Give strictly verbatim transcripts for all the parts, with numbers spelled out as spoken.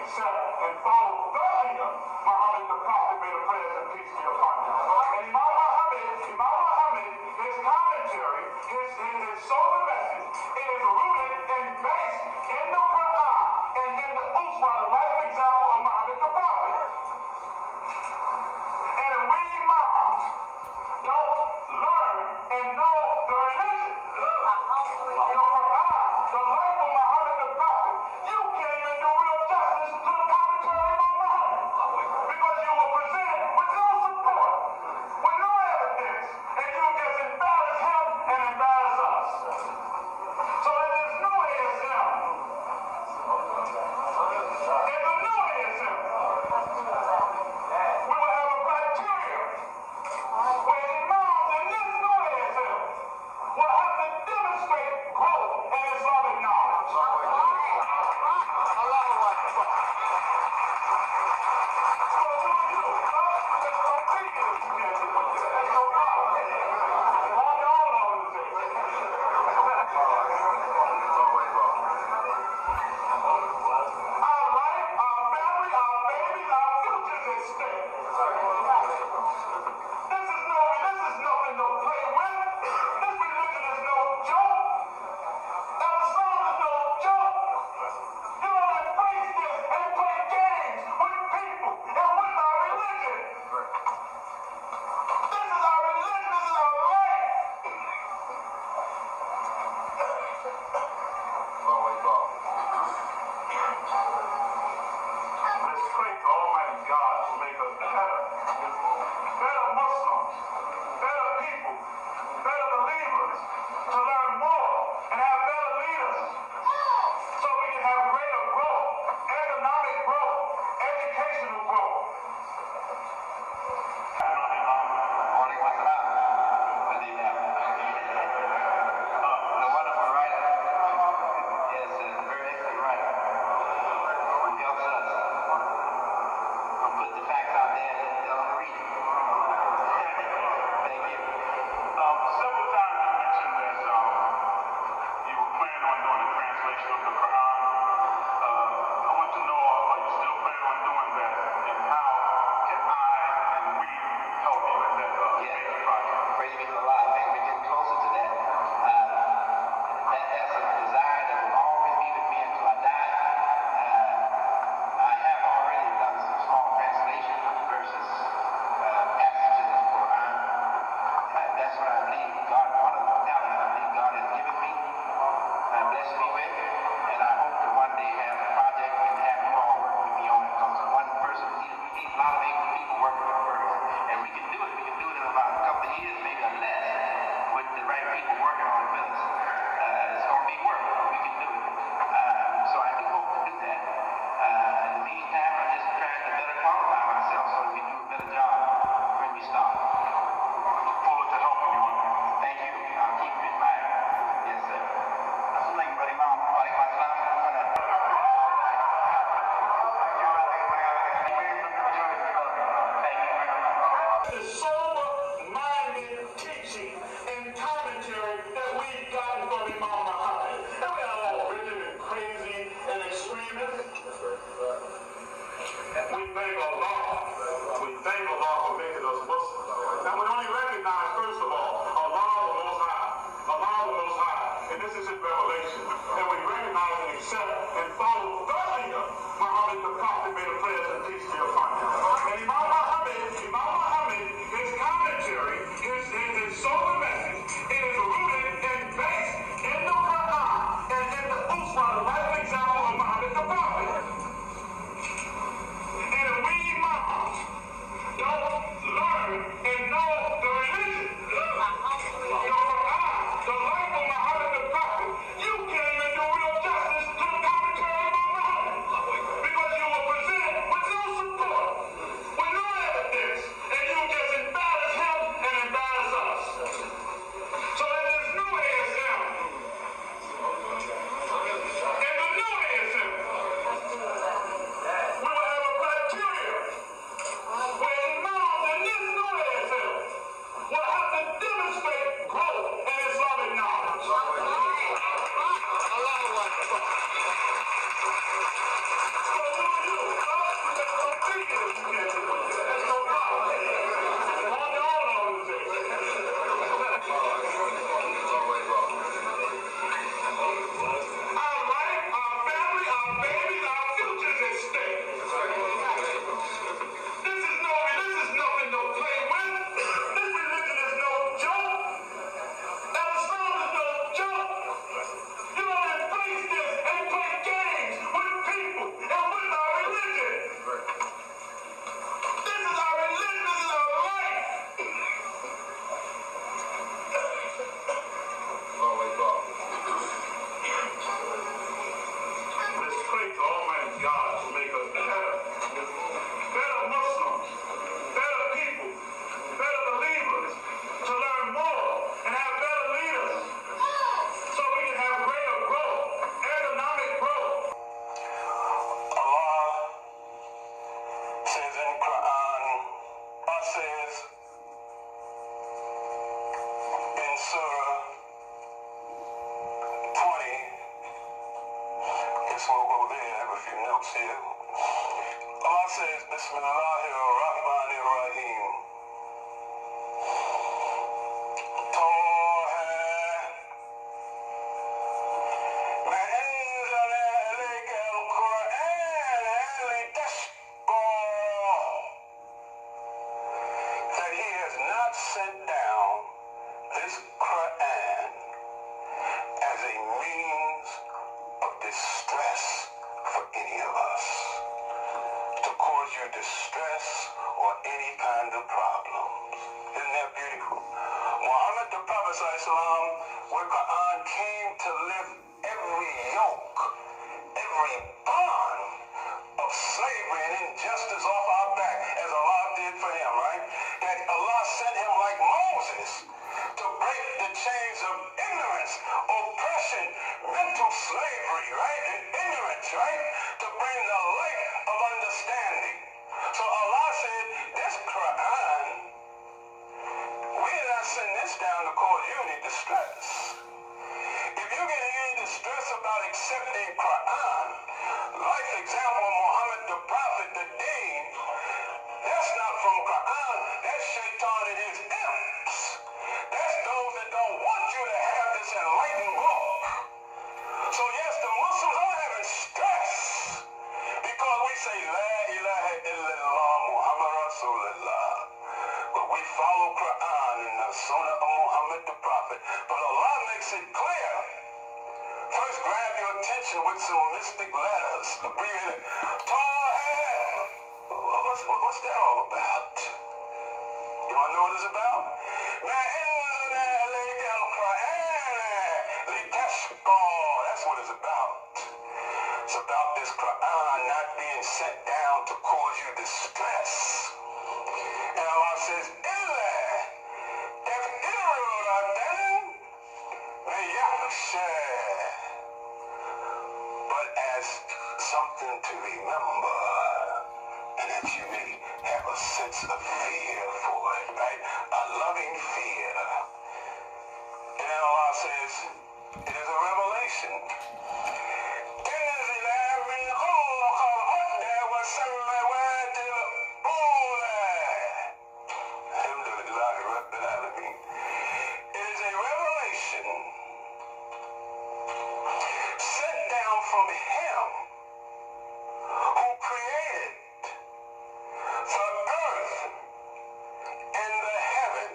accept and follow the leader, Muhammad the Prophet, may the prayers and peace be upon him. And Imam Muhammad, Imam Muhammad, his commentary, his, his, his solar message, it is rooted and based in the Quran and in the Uswa, the life example of Muhammad the Prophet. And if we Imams don't learn and know the religion, the Quran, the life of Muhammad the Prophet, you can't even do real justice to the commentary of Muhammad. Because you were presented with no support, with no evidence, and you just embarrass him and embarrass us. So there is no A S M. There's a new A S M. We will have a criteria where imams in this new A S M will have to demonstrate growth in Islamic knowledge. So do you. notes here. Allah says, Bismillahirrahmanirrahim. Sent down this Quran as a means of distress for any of us, to cause you distress or any kind of problems. Isn't that beautiful? Muhammad the Prophet ﷺ, where Quran came to lift every yoke, every bond of slavery and injustice off our back, as Allah did for him, right? That Allah sent him like Moses to break the chains of ignorance, oppression, mental slavery, right? And ignorance, right? To bring the light of understanding. So Allah said, this Quran, we did not send this down to cause you any distress. If you get any distress about accepting Quran, like the example of Muhammad the Prophet, the Deen, that's not from Quran, that's Shaitan and his imps. That's those that don't want you to have this enlightened book. So yes, the Muslims are having stress because we say, La ilaha illallah Muhammad Rasulullah. But we follow Quran and the Sunnah of Muhammad the Prophet. But Allah makes it clear. First, grab your attention with some mystic letters. Breathe in. What's, what's that all about? You want to know what it's about? That's what it's about. It's about this Quran not being sent down to cause you distress. And Allah says, but as something to remember, and that you may have a sense of fear for it, right? A loving fear. And then Allah says, it is a revelation. It is a revelation sent down from Him who created the earth and the heaven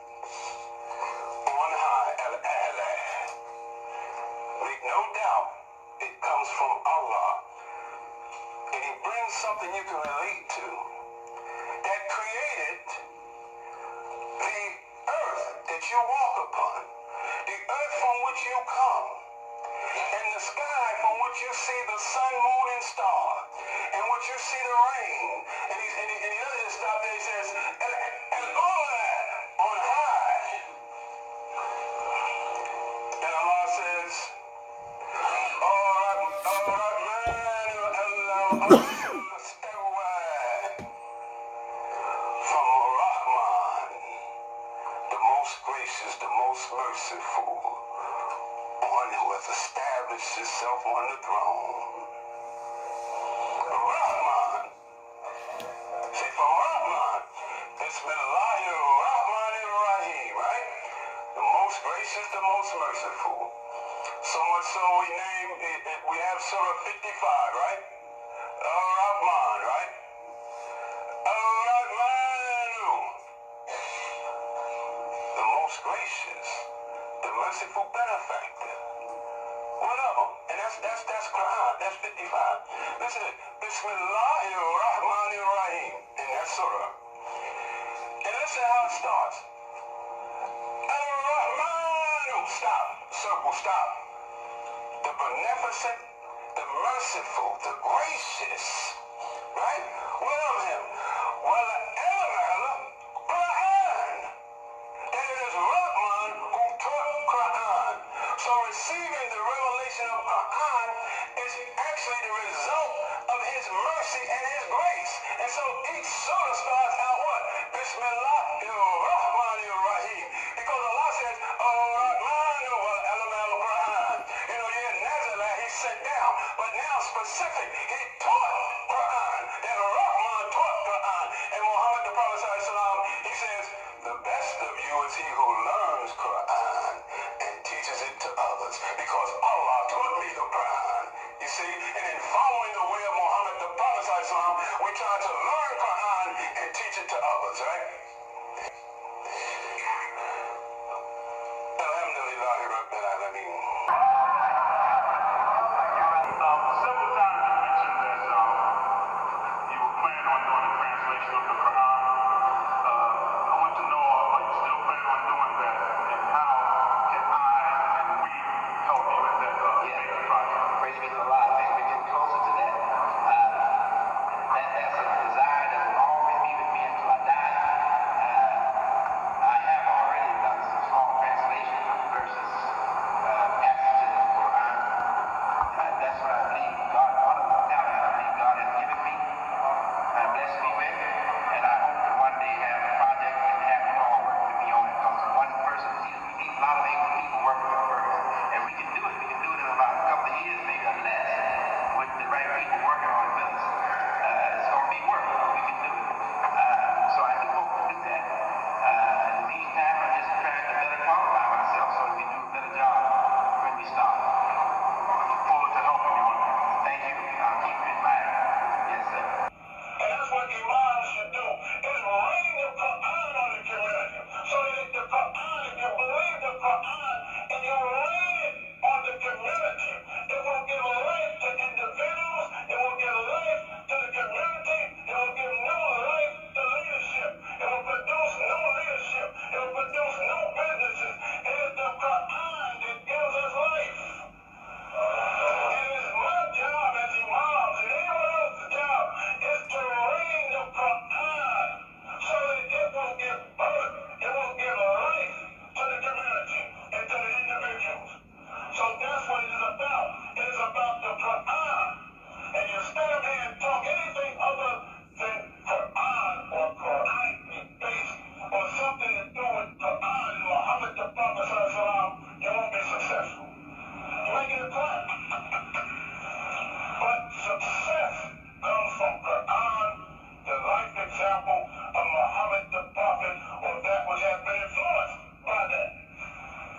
on high, Al-A'la. Make no doubt it comes from Allah. And He brings something you can relate to that created the earth that you walk upon, the earth from which you come, and the sky from which you see the sun, moon, and star, and which you see the rain. And he, and he, and he doesn't just stop there, he says, and, and all that on high. And Allah says, all right, all right, man, Allah, from Rahman, the most gracious, the most merciful, one who has established himself on the throne. Rahman. See, from Rahman, Bismillahirrahmanirrahim, right? The most gracious, the most merciful. So much so we name it, it, we have Surah fifty-five, right? Ar-Rahman, right? Ar-Rahmanu. The most gracious, the merciful benefactor. One of them. And that's that's that's Quran. That's fifty-five. Listen to it. Bismillahirrahmanirrahim. In that surah. And listen how it starts. Ar-Rahmanu. Stop. Circle. Stop. The beneficent, the merciful, the gracious. Right? What of him? Well, Quran. That it is Rahman who taught Quran. So receiving the revelation of Quran is actually the result of His mercy and His grace. And so each surah starts out what? Bismillahirrahmanirrahim. Because Allah says, Ar-Rahmanu wal-Alamal Quran. You know, yeah, Nazala, He sent down. But now specific, He taught outside Islam. We're trying to learn Quran and teach it to others, right? Alhamdulillah Rabbil Alameen.